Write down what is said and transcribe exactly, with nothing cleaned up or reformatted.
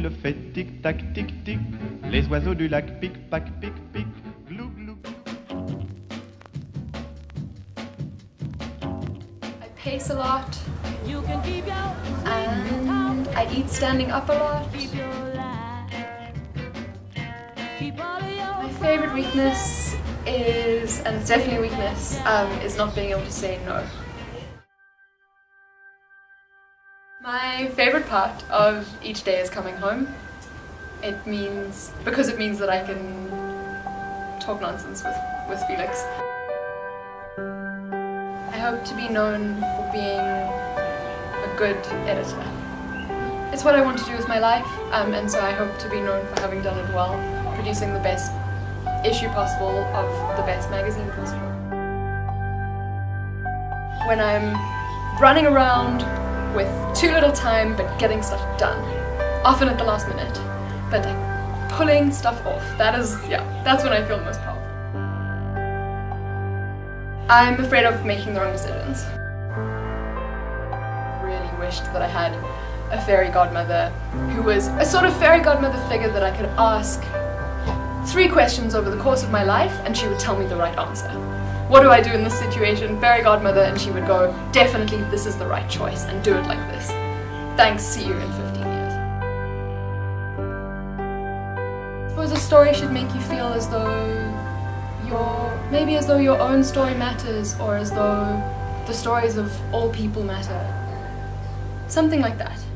le fait tic-tac, tic-tic. Les oiseaux du lac pic-pac, pic-pic. Glou, glou, glou. I pace a lot. And I eat standing up a lot. My favorite weakness is, and it's definitely a weakness, um, is not being able to say no. My favorite part of each day is coming home. It means, because it means that I can talk nonsense with, with Felix. I hope to be known for being a good editor. It's what I want to do with my life, um, and so I hope to be known for having done it well, producing the best issue possible of the best magazine possible. When I'm running around with too little time but getting stuff done, often at the last minute, but like pulling stuff off, that is, yeah, that's when I feel the most powerful. I'm afraid of making the wrong decisions. I really wished that I had a fairy godmother who was a sort of fairy godmother figure that I could ask three questions over the course of my life and she would tell me the right answer. What do I do in this situation? Fairy godmother, and she would go, definitely this is the right choice and do it like this. Thanks, see you in fifteen years. I suppose a story should make you feel as though your, maybe as though your own story matters, or as though the stories of all people matter. Something like that.